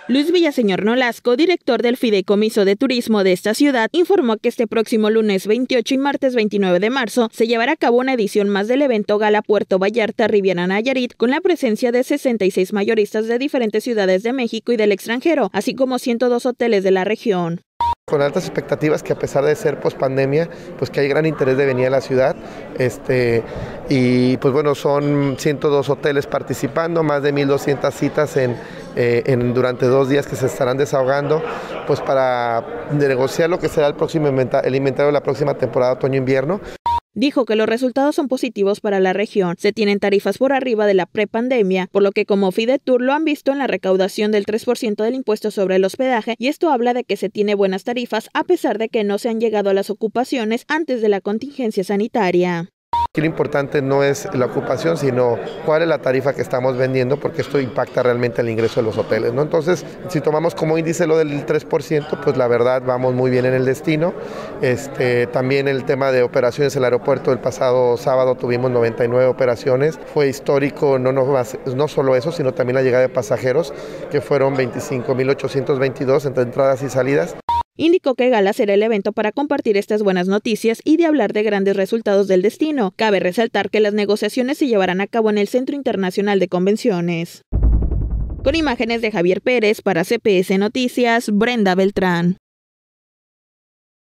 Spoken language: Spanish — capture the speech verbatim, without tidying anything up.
Luis Villaseñor Nolasco, director del Fideicomiso de Turismo de esta ciudad, informó que este próximo lunes veintiocho y martes veintinueve de marzo se llevará a cabo una edición más del evento Gala Puerto Vallarta Riviera Nayarit, con la presencia de sesenta y seis mayoristas de diferentes ciudades de México y del extranjero, así como ciento dos hoteles de la región. Con altas expectativas, que a pesar de ser pospandemia, pues que hay gran interés de venir a la ciudad, este, y pues bueno, son ciento dos hoteles participando, más de mil doscientas citas en, eh, en, durante dos días que se estarán desahogando, pues para negociar lo que será el próximo inventario, el inventario de la próxima temporada otoño-invierno. Dijo que los resultados son positivos para la región. Se tienen tarifas por arriba de la prepandemia, por lo que como Fidetur lo han visto en la recaudación del tres por ciento del impuesto sobre el hospedaje, y esto habla de que se tiene buenas tarifas a pesar de que no se han llegado a las ocupaciones antes de la contingencia sanitaria. Aquí lo importante no es la ocupación, sino cuál es la tarifa que estamos vendiendo, porque esto impacta realmente el ingreso de los hoteles, ¿no? Entonces, si tomamos como índice lo del tres por ciento, pues la verdad vamos muy bien en el destino. Este, también el tema de operaciones en el aeropuerto, el pasado sábado tuvimos noventa y nueve operaciones. Fue histórico, no, no, no solo eso, sino también la llegada de pasajeros, que fueron veinticinco mil ochocientos veintidós entre entradas y salidas. Indicó que Gala será el evento para compartir estas buenas noticias y de hablar de grandes resultados del destino. Cabe resaltar que las negociaciones se llevarán a cabo en el Centro Internacional de Convenciones. Con imágenes de Javier Pérez para C P S Noticias, Brenda Beltrán.